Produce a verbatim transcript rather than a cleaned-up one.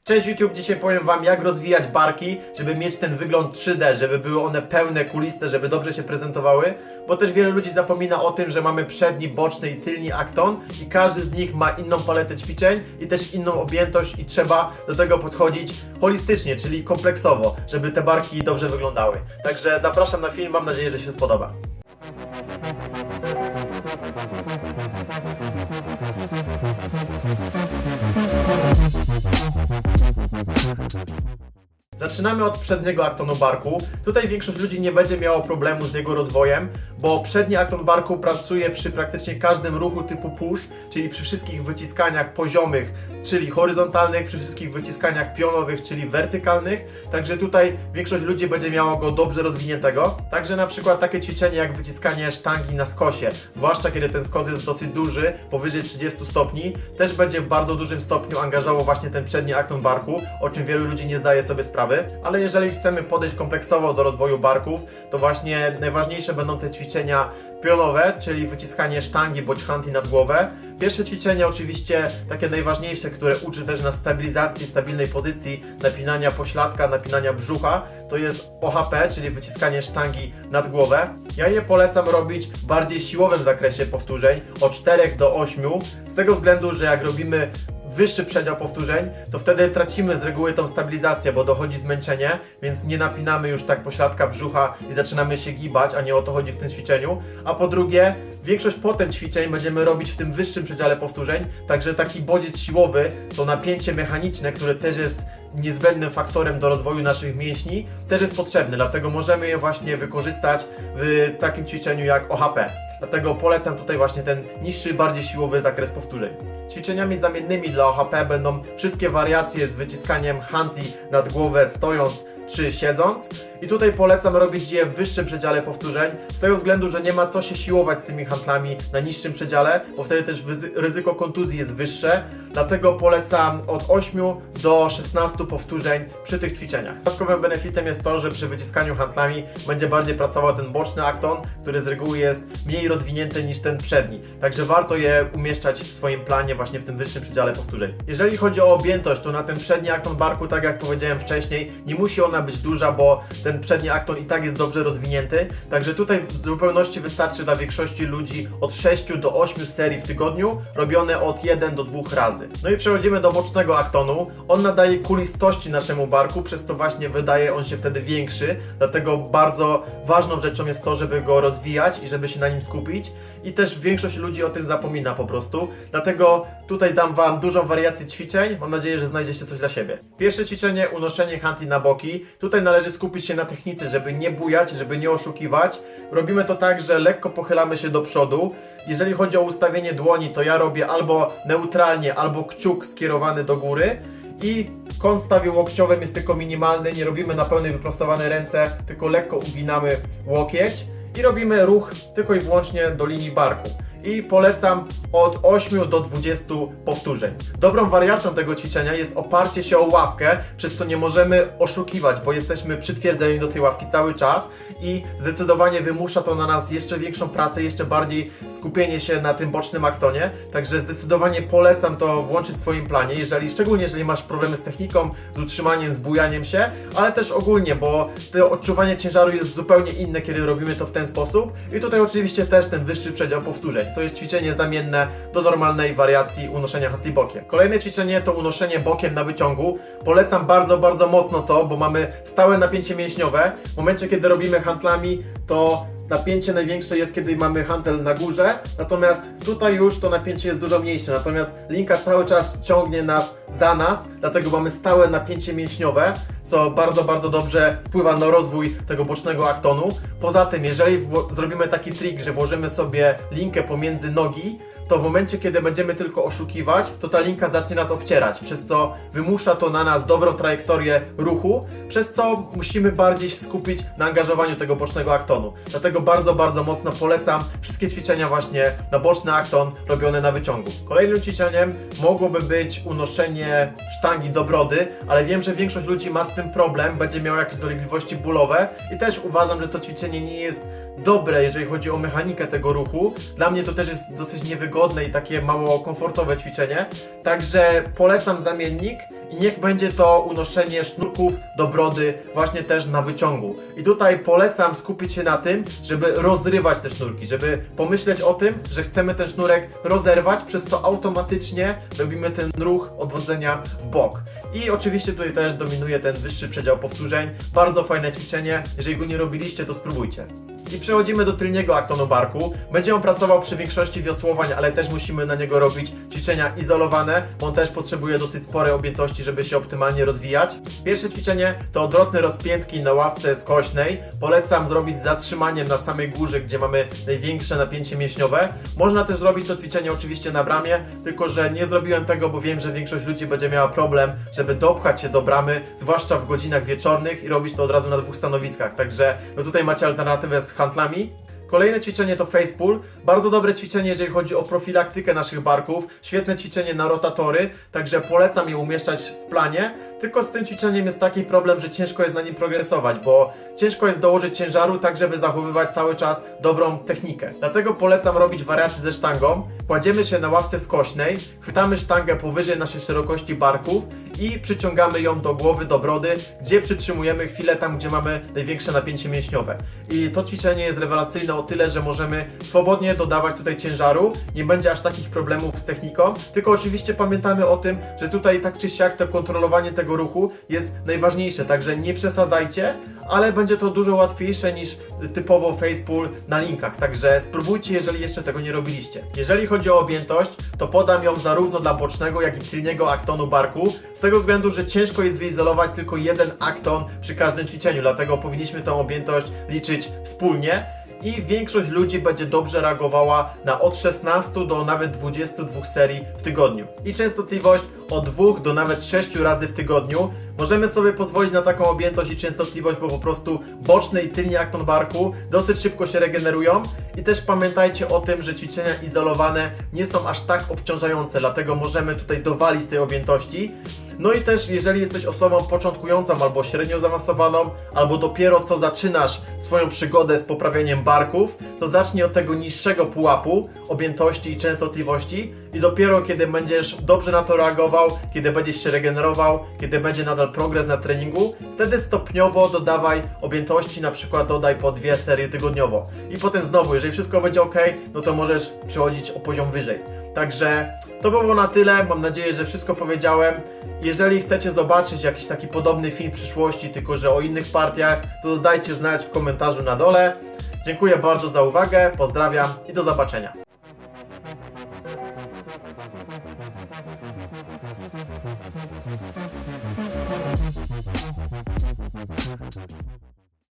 Cześć YouTube, dzisiaj powiem wam, jak rozwijać barki, żeby mieć ten wygląd trzy D, żeby były one pełne, kuliste, żeby dobrze się prezentowały, bo też wiele ludzi zapomina o tym, że mamy przedni, boczny i tylni akton i każdy z nich ma inną paletę ćwiczeń i też inną objętość i trzeba do tego podchodzić holistycznie, czyli kompleksowo, żeby te barki dobrze wyglądały. Także zapraszam na film, mam nadzieję, że się spodoba. Zaczynamy od przedniego aktonu barku. Tutaj większość ludzi nie będzie miało problemu z jego rozwojem, bo przedni akton barku pracuje przy praktycznie każdym ruchu typu push, czyli przy wszystkich wyciskaniach poziomych, czyli horyzontalnych, przy wszystkich wyciskaniach pionowych, czyli wertykalnych. Także tutaj większość ludzi będzie miało go dobrze rozwiniętego. Także na przykład takie ćwiczenie jak wyciskanie sztangi na skosie, zwłaszcza kiedy ten skos jest dosyć duży, powyżej trzydziestu stopni, też będzie w bardzo dużym stopniu angażował właśnie ten przedni akton barku, o czym wielu ludzi nie zdaje sobie sprawy. Ale jeżeli chcemy podejść kompleksowo do rozwoju barków, to właśnie najważniejsze będą te ćwiczenia pionowe, czyli wyciskanie sztangi bądź hanti nad głowę. Pierwsze ćwiczenie oczywiście takie najważniejsze, które uczy też nas stabilizacji, stabilnej pozycji, napinania pośladka, napinania brzucha, to jest O H P, czyli wyciskanie sztangi nad głowę. Ja je polecam robić w bardziej siłowym zakresie powtórzeń, od czterech do ośmiu, z tego względu, że jak robimy wyższy przedział powtórzeń, to wtedy tracimy z reguły tą stabilizację, bo dochodzi zmęczenie, więc nie napinamy już tak pośladka brzucha i zaczynamy się gibać, a nie o to chodzi w tym ćwiczeniu. A po drugie, większość potem ćwiczeń będziemy robić w tym wyższym przedziale powtórzeń, także taki bodziec siłowy, to napięcie mechaniczne, które też jest niezbędnym faktorem do rozwoju naszych mięśni, też jest potrzebne, dlatego możemy je właśnie wykorzystać w takim ćwiczeniu jak O H P. Dlatego polecam tutaj właśnie ten niższy, bardziej siłowy zakres powtórzeń. Ćwiczeniami zamiennymi dla O H P będą wszystkie wariacje z wyciskaniem hantli nad głowę stojąc czy siedząc. I tutaj polecam robić je w wyższym przedziale powtórzeń, z tego względu, że nie ma co się siłować z tymi hantlami na niższym przedziale, bo wtedy też ryzyko kontuzji jest wyższe. Dlatego polecam od ośmiu do szesnastu powtórzeń przy tych ćwiczeniach. Dodatkowym benefitem jest to, że przy wyciskaniu hantlami będzie bardziej pracował ten boczny akton, który z reguły jest mniej rozwinięty niż ten przedni. Także warto je umieszczać w swoim planie właśnie w tym wyższym przedziale powtórzeń. Jeżeli chodzi o objętość, to na ten przedni akton barku, tak jak powiedziałem wcześniej, nie musi ona być duża, bo ten przedni akton i tak jest dobrze rozwinięty. Także tutaj w zupełności wystarczy dla większości ludzi od sześciu do ośmiu serii w tygodniu, robione od jeden do dwóch razy. No i przechodzimy do bocznego aktonu. On nadaje kulistości naszemu barku, przez to właśnie wydaje on się wtedy większy. Dlatego bardzo ważną rzeczą jest to, żeby go rozwijać i żeby się na nim skupić. I też większość ludzi o tym zapomina po prostu. Dlatego tutaj dam wam dużą wariację ćwiczeń. Mam nadzieję, że znajdziecie coś dla siebie. Pierwsze ćwiczenie, unoszenie hantli na boki. Tutaj należy skupić się na technice, żeby nie bujać, żeby nie oszukiwać. Robimy to tak, że lekko pochylamy się do przodu. Jeżeli chodzi o ustawienie dłoni, to ja robię albo neutralnie, albo kciuk skierowany do góry. I kąt stawiu łokciowym jest tylko minimalny, nie robimy na pełnej wyprostowane ręce, tylko lekko uginamy łokieć i robimy ruch tylko i wyłącznie do linii barku. I polecam od ośmiu do dwudziestu powtórzeń. Dobrą wariacją tego ćwiczenia jest oparcie się o ławkę, przez to nie możemy oszukiwać, bo jesteśmy przytwierdzeni do tej ławki cały czas i zdecydowanie wymusza to na nas jeszcze większą pracę, jeszcze bardziej skupienie się na tym bocznym aktonie. Także zdecydowanie polecam to włączyć w swoim planie, jeżeli, szczególnie jeżeli masz problemy z techniką, z utrzymaniem, z bujaniem się, ale też ogólnie, bo to odczuwanie ciężaru jest zupełnie inne, kiedy robimy to w ten sposób. I tutaj oczywiście też ten wyższy przedział powtórzeń. To jest ćwiczenie zamienne do normalnej wariacji unoszenia hantli bokiem. Kolejne ćwiczenie to unoszenie bokiem na wyciągu. Polecam bardzo, bardzo mocno to, bo mamy stałe napięcie mięśniowe. W momencie, kiedy robimy hantlami, to napięcie największe jest, kiedy mamy hantel na górze, natomiast tutaj już to napięcie jest dużo mniejsze, natomiast linka cały czas ciągnie nas za nas, dlatego mamy stałe napięcie mięśniowe, co bardzo, bardzo dobrze wpływa na rozwój tego bocznego aktonu. Poza tym, jeżeli zrobimy taki trik, że włożymy sobie linkę pomiędzy nogi, to w momencie, kiedy będziemy tylko oszukiwać, to ta linka zacznie nas obcierać, przez co wymusza to na nas dobrą trajektorię ruchu, przez co musimy bardziej się skupić na angażowaniu tego bocznego aktonu. Dlatego bardzo, bardzo mocno polecam wszystkie ćwiczenia właśnie na boczny akton robione na wyciągu. Kolejnym ćwiczeniem mogłoby być unoszenie sztangi do brody, ale wiem, że większość ludzi ma z tym problem, będzie miała jakieś dolegliwości bólowe i też uważam, że to ćwiczenie nie jest dobre, jeżeli chodzi o mechanikę tego ruchu. Dla mnie to też jest dosyć niewygodne i takie mało komfortowe ćwiczenie. Także polecam zamiennik i niech będzie to unoszenie sznurków do brody właśnie też na wyciągu. I tutaj polecam skupić się na tym, żeby rozrywać te sznurki, żeby pomyśleć o tym, że chcemy ten sznurek rozerwać, przez to automatycznie robimy ten ruch odwodzenia w bok. I oczywiście tutaj też dominuje ten wyższy przedział powtórzeń. Bardzo fajne ćwiczenie, jeżeli go nie robiliście, to spróbujcie. I przechodzimy do tylniego aktonu barku. Będzie on pracował przy większości wiosłowań, ale też musimy na niego robić ćwiczenia izolowane, bo on też potrzebuje dosyć sporej objętości, żeby się optymalnie rozwijać. Pierwsze ćwiczenie to odwrotne rozpiętki na ławce skośnej. Polecam zrobić z zatrzymaniem na samej górze, gdzie mamy największe napięcie mięśniowe. Można też zrobić to ćwiczenie oczywiście na bramie, tylko że nie zrobiłem tego, bo wiem, że większość ludzi będzie miała problem, żeby dopchać się do bramy, zwłaszcza w godzinach wieczornych i robić to od razu na dwóch stanowiskach. Także no tutaj macie alternatywę z handlami. Kolejne ćwiczenie to face pull. Bardzo dobre ćwiczenie, jeżeli chodzi o profilaktykę naszych barków. Świetne ćwiczenie na rotatory, także polecam je umieszczać w planie. Tylko z tym ćwiczeniem jest taki problem, że ciężko jest na nim progresować, bo ciężko jest dołożyć ciężaru tak, żeby zachowywać cały czas dobrą technikę. Dlatego polecam robić wariacje ze sztangą. Kładziemy się na ławce skośnej, chwytamy sztangę powyżej naszej szerokości barków i przyciągamy ją do głowy, do brody, gdzie przytrzymujemy chwilę tam, gdzie mamy największe napięcie mięśniowe. I to ćwiczenie jest rewelacyjne o tyle, że możemy swobodnie dodawać tutaj ciężaru, nie będzie aż takich problemów z techniką, tylko oczywiście pamiętamy o tym, że tutaj tak czy siak to kontrolowanie tego ruchu jest najważniejsze, także nie przesadzajcie, ale będzie to dużo łatwiejsze niż typowo face pull na linkach, także spróbujcie, jeżeli jeszcze tego nie robiliście. Jeżeli chodzi o objętość, to podam ją zarówno dla bocznego, jak i tylniego aktonu barku, z tego względu, że ciężko jest wyizolować tylko jeden akton przy każdym ćwiczeniu, dlatego powinniśmy tą objętość liczyć wspólnie. I większość ludzi będzie dobrze reagowała na od szesnastu do nawet dwudziestu dwóch serii w tygodniu. I częstotliwość od dwóch do nawet sześciu razy w tygodniu. Możemy sobie pozwolić na taką objętość i częstotliwość, bo po prostu boczny i tylni akton barku dosyć szybko się regenerują. I też pamiętajcie o tym, że ćwiczenia izolowane nie są aż tak obciążające, dlatego możemy tutaj dowalić tej objętości. No i też jeżeli jesteś osobą początkującą albo średnio zaawansowaną, albo dopiero co zaczynasz swoją przygodę z poprawieniem barków, to zacznij od tego niższego pułapu objętości i częstotliwości i dopiero kiedy będziesz dobrze na to reagował, kiedy będziesz się regenerował, kiedy będzie nadal progres na treningu, wtedy stopniowo dodawaj objętości, na przykład dodaj po dwie serie tygodniowo. I potem znowu, jeżeli wszystko będzie ok, no to możesz przechodzić o poziom wyżej. Także to było na tyle, mam nadzieję, że wszystko powiedziałem. Jeżeli chcecie zobaczyć jakiś taki podobny film w przyszłości, tylko że o innych partiach, to dajcie znać w komentarzu na dole. Dziękuję bardzo za uwagę, pozdrawiam i do zobaczenia.